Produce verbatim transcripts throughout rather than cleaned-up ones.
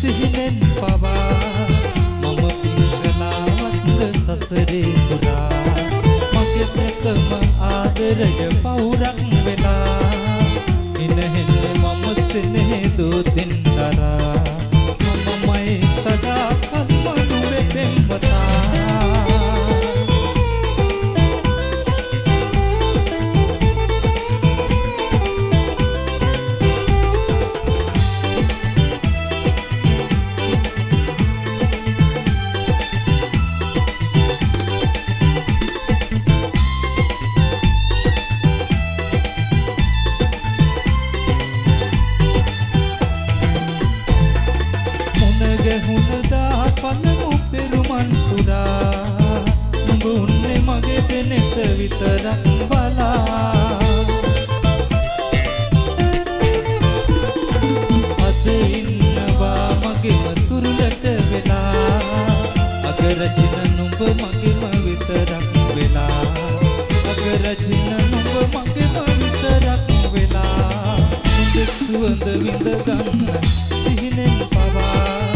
සිහිනෙන් පවා මම පිංගලාවත්ද සසරේ පුරා මගේ ප්‍රථම ආදරය පවුරක් වෙලා ඉනහෙන්නේ මම සෙනෙහ දෝතින් දරා මමමයි සදා කල්මනු වෙපෙම්වතා හුනදා පනමු පෙරුමන් පුරා නුඹ උන්නේ මගේ දෙනෙත විතරක් බලා අද ඉන්නවා මගේම තුරුලට වෙලා අගරජින නුඹ මගේම විතරක් වෙලා අගරජින නුඹ මගේම විතරක් වෙලා නුඹ සුවඳ විඳ ගන්න සිහිනෙන් පවා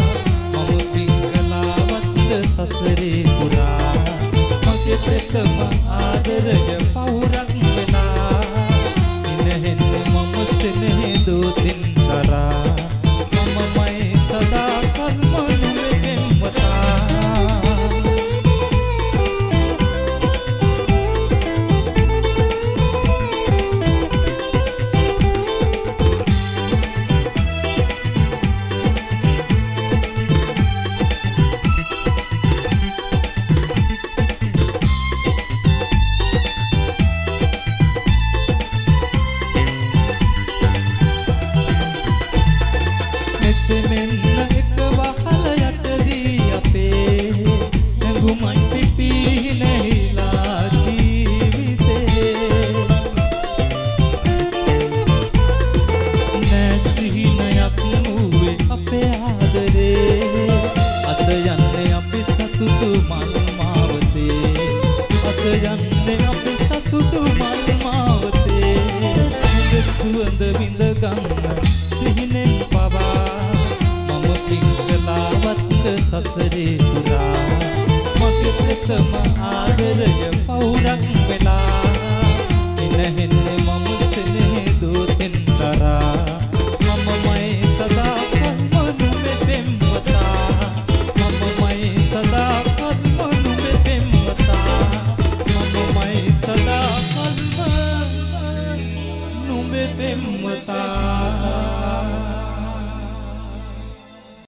සසරේ පුරා මගේ ප්‍රථම ආදරය පවුරක් වෙලා ඉනහෙන්නේ මම සෙනෙහ දෝතින් දරා මමමයි සදා කල්මනු වෙපෙම්වතා මෙන්න එක වහල යටදී අපේ ඇඟුමන් පිපී නැහිලා ජීවිතේ නැසිහිනයක් වූවේ අපේ ආදරේ අද යන්නේ අපි සතුටු මල් මාවතේ අද යන්නේ අපි සතුටු මල් මාවතේ සුවඳ විඳ ගන්න සිහිනෙන් පවා සසරේ පුරා මගේ ප්‍රථම ආදරය පවුරක් වෙලා ඉනහෙන්නේ මම සෙනෙහ දෝතින් දරා මමමයි සදා කල්මනු වෙපෙම්වතා මමමයි සදා කල්මනු වෙපෙම්වතා මමමයි සදා කල්මනු වෙපෙම්වතා